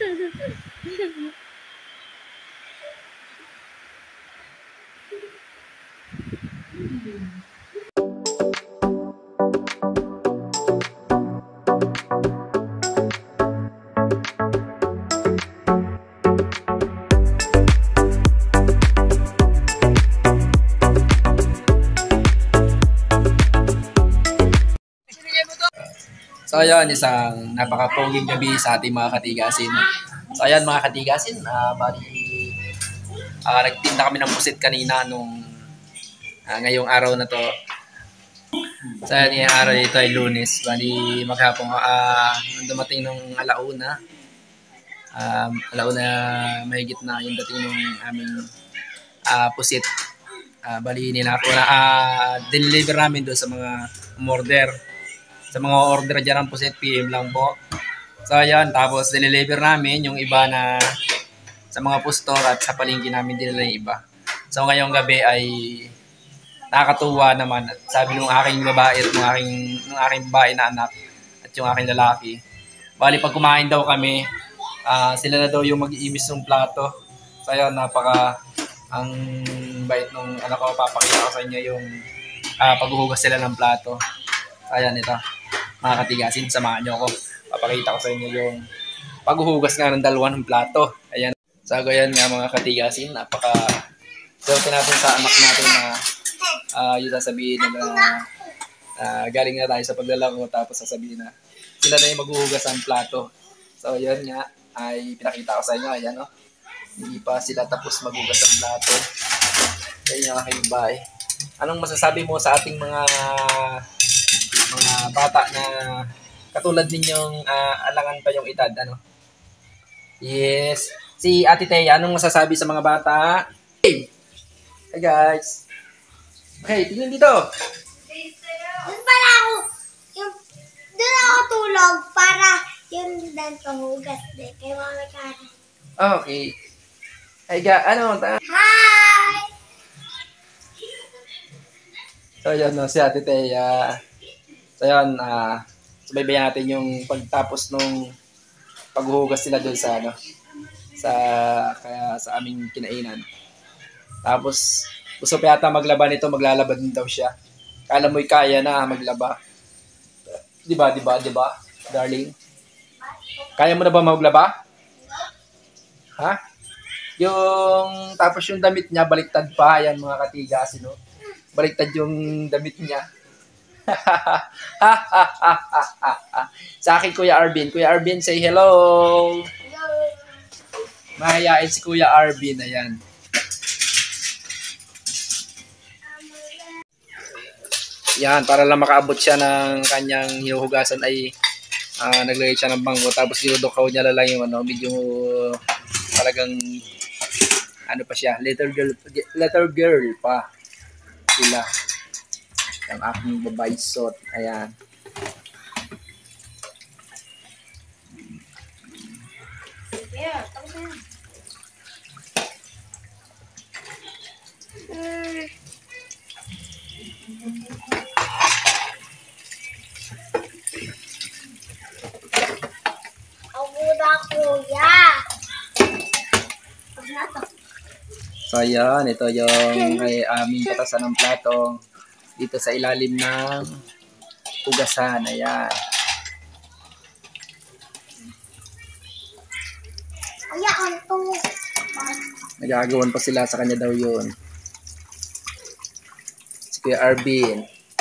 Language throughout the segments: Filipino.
So ayan, isang napaka-poging gabi sa ating mga katigasin. So ayan mga katigasin, nagtinda kami ng pusit kanina nung ngayong araw na to. So ayan, yung araw dito ay Lunes. Bali maghapon dumating nung alauna. Alauna mahigit na yung dating nung aming pusit. Bali nila ako deliver namin doon sa mga order. Sa mga order dyan ng pusit, PM lang po. So ayan, tapos deliver namin yung iba na sa mga pustor at sa palengke namin dinala yung iba. So ngayong gabi ay nakakatuwa naman. At sabi ng aking babae at ng aking babae na anak at yung aking lalaki. Bali pag kumain daw kami, sila na daw yung mag-iimis ng plato. So ayan, ang bait nung anak ko, papakita ko sa inyo yung paghuhugas sila ng plato. Ayan ito, mga katigasin, samahan nyo ako. Papakita ko sa inyo yung paghuhugas nga ng dalawang plato. Ayan. So ayan nga mga katigasin, swerte natin sa anak natin na yung sasabihin na galing na tayo sa paglalaro, tapos sasabihin na sila na yung maghuhugas ng plato. So ayan nga, ay pinakita ko sa inyo. Ayan o, hindi pa sila tapos maghugas ng plato. Ayan yung aking bahay. Anong masasabi mo sa ating mga bata na katulad ninyong alangan pa yung edad, ano? Yes. Si Ate Teya, anong masasabi sa mga bata? Hey! Hey guys! Okay, tingnan dito. Doon pala ako, doon ako tulog para yung dan pahugas din kay Mama Karen. Okay. Hey guys, Hi! So yun, si Ate Teya. So yun, subaybayan natin yung pagtapos nung paghuhugas nila doon sa aming kinainan. Tapos, gusto pa yata maglaba nito, maglalaba din daw siya. Kala mo'y kaya na maglaba. Diba, darling? Kaya mo na ba maglaba? Ha? Tapos yung damit niya, baliktad pa. Ayan mga katigasin, no? Baliktad yung damit niya. Sa akin, Kuya Arvin. Kuya Arvin, say hello. Hello. Mahayain si Kuya Arvin. Ayan. Yan, para lang makaabot siya ng kanyang hinuhugasan ay naglagay siya ng bangko. Tapos dinudukaw niya lang yung medyo talagang pa siya, letter girl pa sila. Ang aking babaysot. Ayan. Yeah, tapos na. Kuya. So ayan, ito yung aming katasan ng platong dito sa ilalim ng hugasan. Ayan. Nagagawan pa sila, sa kanya daw yun. Si Kuya Arvin.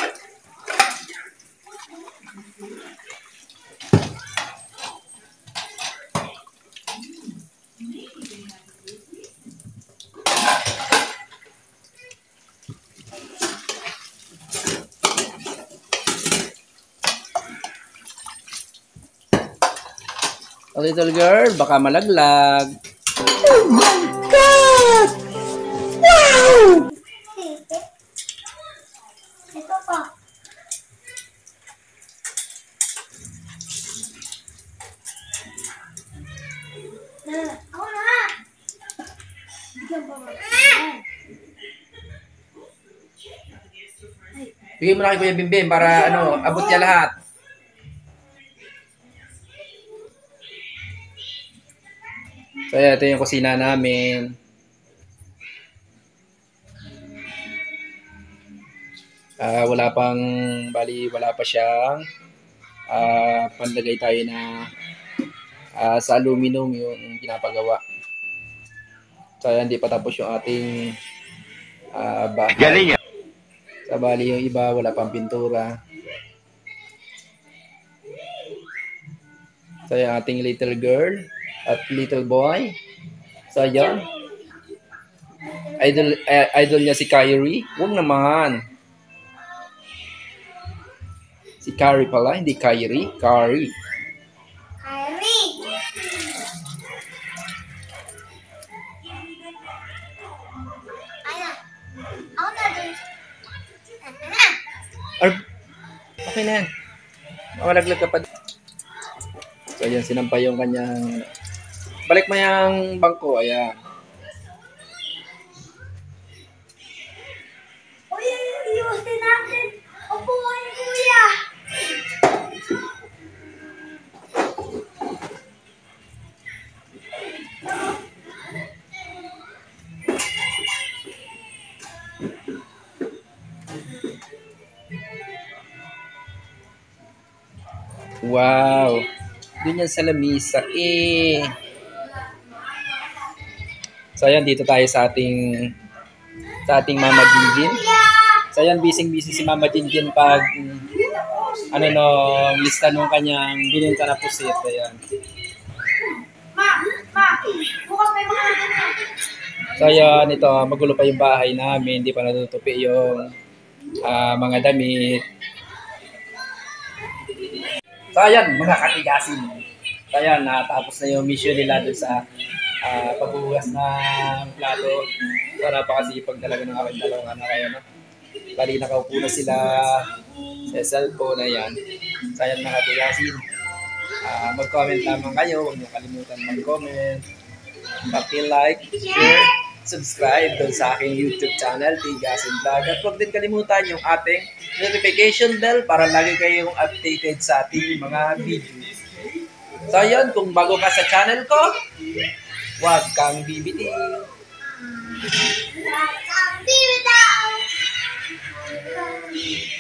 A little girl, baka malaglag. Oh my God! Wow! Ito pa. Ako na! Bigay mo na kay Kuya Bimbim para abot niya lahat. So, ito yung kusina namin. Wala pa siyang panlagay tayo na sa aluminum yung pinapagawa. So, hindi pa tapos yung ating bahay. Galing yan. So, bali yung iba, wala pang pintura. So, yung ating little girl at little boy. So, yan. Idol niya si Kyrie. Huwag naman. Si Kyrie pala, hindi Kyrie. Kyrie. Kyrie! Ayan. Ako na dun. Okay na yan. Mamalaglag ka pa. So, ayan, sinampay yung kanyang... Balik mo yung bangko, ayan. Uy, iusin natin. Upuan, kuya. Wow! Doon yan sa lamisa. So, ayan, dito tayo sa ating Mama Jinjin. So, ayan, busy si Mama Jinjin pag lista nung kanyang bininta na pusit. Ayan. Bukas may mga So, ayan, ito, magulo pa yung bahay namin. Hindi pa natutupi yung mga damit. So, ayan, mga katigasin. So, ayan, natapos na yung mission nila doon sa pagbubugas ng plato. So, napakasipag talaga ng aking dalawang anak kayo, no? Bali, nakaupo na sila sa cellphone na yan. So, ayan, mga katigasin. Mag-comment lamang kayo. Huwag niyo kalimutan mag-comment. Paki-like, share, subscribe doon sa aking YouTube channel, Tigasin Vlog. At huwag din kalimutan yung ating notification bell para lagi kayong updated sa ating mga videos. So yun, kung bago ka sa channel ko, huwag kang bibitiw. Bibitaw!